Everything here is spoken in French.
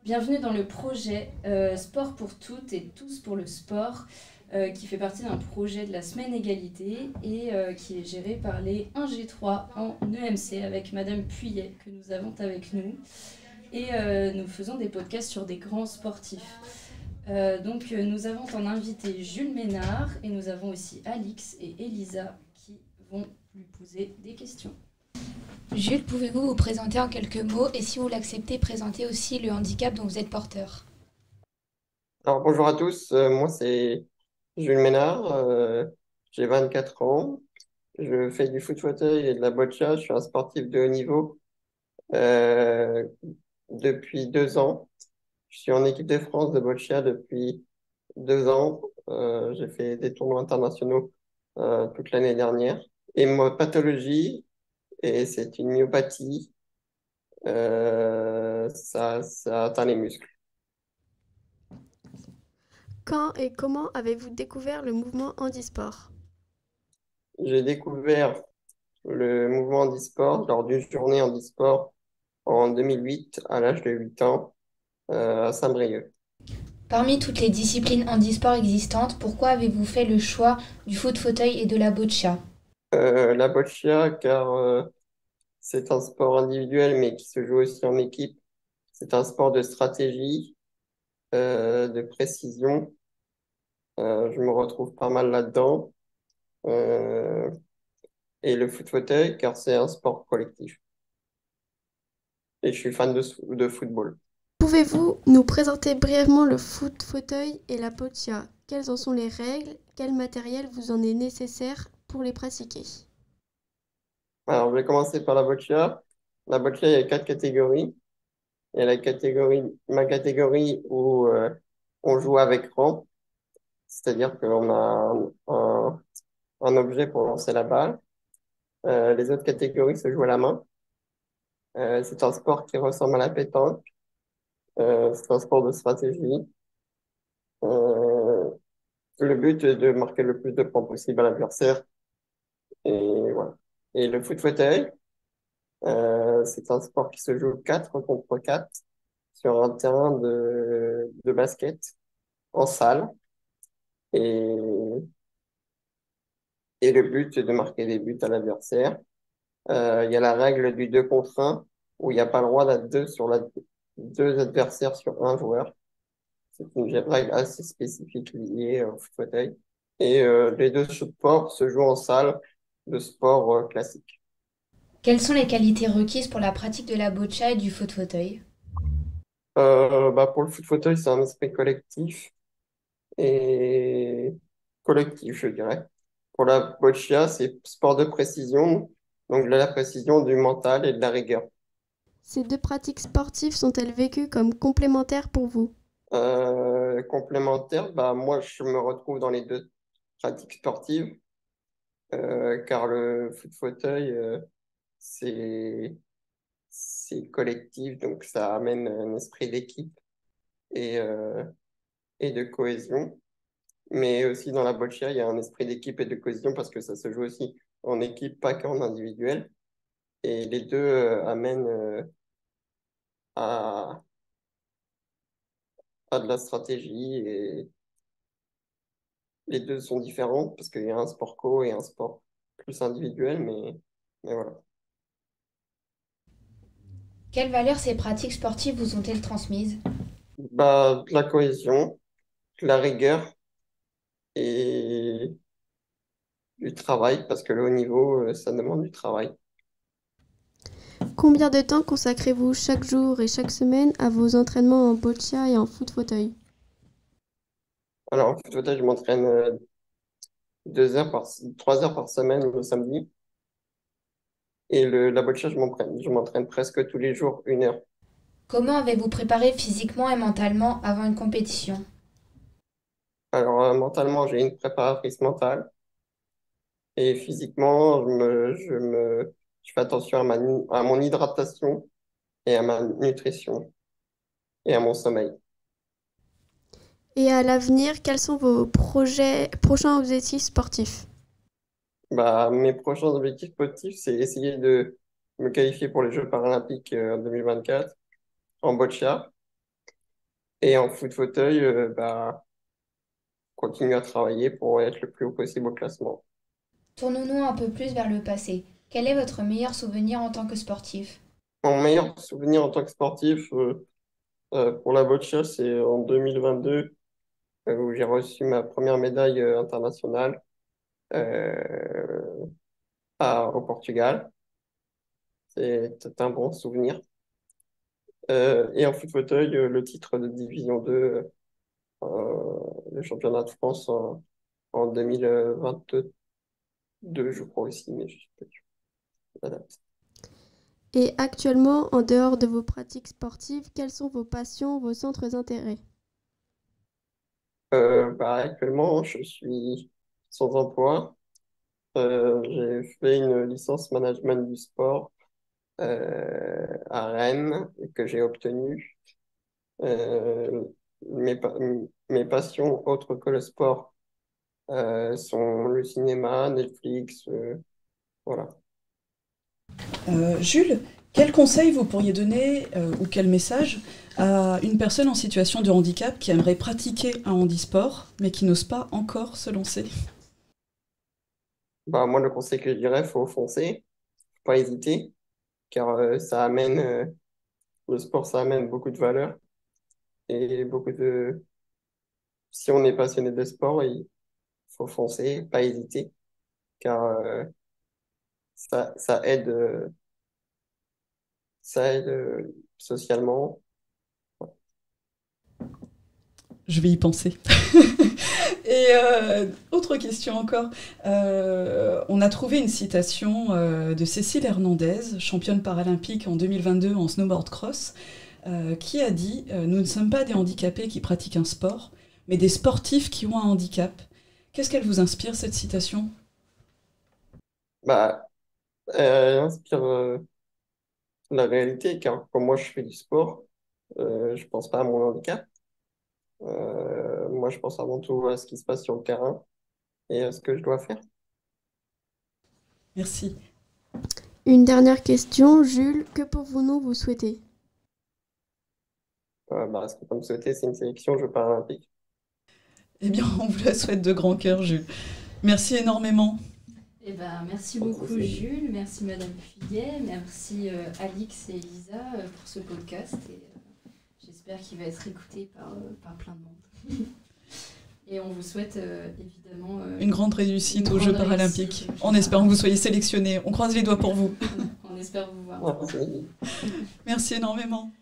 Bienvenue dans le projet Sport pour toutes et tous pour le sport, qui fait partie d'un projet de la semaine égalité et qui est géré par les 1G3 en EMC avec Madame Puillet que nous avons avec nous. Et nous faisons des podcasts sur des grands sportifs. Nous avons en invité Jules Ménard et nous avons aussi Alix et Elisa qui vont lui poser des questions. Jules, pouvez-vous vous présenter en quelques mots et si vous l'acceptez, présenter aussi le handicap dont vous êtes porteur? Alors bonjour à tous, moi c'est Jules Ménard, j'ai 24 ans, je fais du foot fauteuil et de la boccia, je suis un sportif de haut niveau euh, depuis 2 ans. Je suis en équipe de France de boccia depuis 2 ans. J'ai fait des tournois internationaux toute l'année dernière. Et ma pathologie, et c'est une myopathie, ça atteint les muscles. Quand et comment avez-vous découvert le mouvement handisport? J'ai découvert le mouvement handisport lors d'une journée handisport en 2008 à l'âge de 8 ans à Saint-Brieuc. Parmi toutes les disciplines handisport existantes, pourquoi avez-vous fait le choix du foot fauteuil et de la boccia? La boccia, car c'est un sport individuel mais qui se joue aussi en équipe. C'est un sport de stratégie, de précision. Je me retrouve pas mal là-dedans. Euh, et le foot fauteuil, car c'est un sport collectif. Et je suis fan de football. Pouvez-vous nous présenter brièvement le foot fauteuil et la boccia? Quelles en sont les règles? Quel matériel vous en est nécessaire pour les pratiquer? Alors, je vais commencer par la boccia. La boccia, il y a 4 catégories. Il y a ma catégorie où on joue avec rang, c'est-à-dire qu'on a un objet pour lancer la balle. Les autres catégories se jouent à la main. C'est un sport qui ressemble à la pétanque. C'est un sport de stratégie. Euh, le but est de marquer le plus de points possible à l'adversaire. Et voilà. Et le foot fauteuil, c'est un sport qui se joue 4 contre 4 sur un terrain de basket en salle. Et Et le but, c'est de marquer des buts à l'adversaire. Il y a la règle du 2 contre 1, où il n'y a pas le droit d'être deux adversaires sur un joueur. C'est une règle assez spécifique liée au foot fauteuil. Et les deux sports se jouent en salle de sport classique. Quelles sont les qualités requises pour la pratique de la boccia et du foot fauteuil? Pour le foot fauteuil, c'est un aspect collectif et collectif, je dirais. Pour la boccia, c'est sport de précision, donc de la précision du mental et de la rigueur. Ces deux pratiques sportives sont-elles vécues comme complémentaires pour vous? Complémentaire, moi je me retrouve dans les deux pratiques sportives, car le foot fauteuil, c'est c'est collectif, donc ça amène un esprit d'équipe et, euh, et de cohésion. Mais aussi dans la boccia, il y a un esprit d'équipe et de cohésion parce que ça se joue aussi en équipe, pas qu'en individuel. Et les deux amènent à, à de la stratégie et les deux sont différents parce qu'il y a un sport co et un sport plus individuel, mais voilà. Quelles valeurs ces pratiques sportives vous ont-elles transmises? De la cohésion, de la rigueur et du travail parce que le haut niveau, ça demande du travail. Combien de temps consacrez-vous chaque jour et chaque semaine à vos entraînements en boccia et en foot fauteuil? Alors, en foot fauteuil, je m'entraîne 3 heures par semaine le samedi. Et la boccia, je m'entraîne presque tous les jours 1 heure. Comment avez-vous préparé physiquement et mentalement avant une compétition? Alors, mentalement, j'ai une préparatrice mentale. Et physiquement, je fais attention à mon hydratation et à ma nutrition et à mon sommeil. Et à l'avenir, quels sont vos prochains objectifs sportifs? Mes prochains objectifs positifs, c'est essayer de me qualifier pour les Jeux paralympiques en 2024 en boccia Et en foot fauteuil, bah, continuer à travailler pour être le plus haut possible au classement. Tournons-nous un peu plus vers le passé. Quel est votre meilleur souvenir en tant que sportif? Mon meilleur souvenir en tant que sportif pour la boccia, c'est en 2022 où j'ai reçu ma première médaille internationale euh, au Portugal. C'est un bon souvenir. Et en foot fauteuil, le titre de Division 2, le championnat de France en 2022, je crois aussi, mais je suis pas sûr. La date. Et actuellement, en dehors de vos pratiques sportives, quelles sont vos passions, vos centres d'intérêt? Bah, actuellement, je suis sans emploi. J'ai fait une licence management du sport à Rennes que j'ai obtenue. Euh, mes, pa- mes passions autres que le sport sont le cinéma, Netflix, voilà. Jules, quel conseil vous pourriez donner ou quel message à une personne en situation de handicap qui aimerait pratiquer un handisport mais qui n'ose pas encore se lancer? Bah, moi, le conseil que je dirais, faut foncer, faut pas hésiter, car le sport, ça amène beaucoup de valeur et si on est passionné de sport, il faut foncer, pas hésiter, car ça aide, socialement. Je vais y penser. Et autre question encore. On a trouvé une citation de Cécile Hernandez, championne paralympique en 2022 en snowboard cross, qui a dit Nous ne sommes pas des handicapés qui pratiquent un sport, mais des sportifs qui ont un handicap. Qu'est-ce qu'elle vous inspire, cette citation? Bah, elle inspire la réalité, car comme moi je fais du sport, je pense pas à mon handicap. Moi, je pense avant tout à ce qui se passe sur le terrain et à ce que je dois faire. Merci. Une dernière question, Jules, que pouvons-nous vous souhaiter? Ce qu'on peut me souhaiter, c'est une sélection Jeux paralympiques. Eh bien, on vous la souhaite de grand cœur, Jules. Merci énormément. Eh ben, merci Pas de beaucoup souci. Jules, merci Madame Figuet, merci Alix et Elisa pour ce podcast et j'espère qu'il va être écouté par plein de monde. Et on vous souhaite évidemment Une grande réussite une aux Jeux grande paralympiques, réussite aux Jeux en espérant que vous soyez paralympiques. sélectionnés. On croise les doigts pour vous. On espère vous voir. Merci. Merci énormément.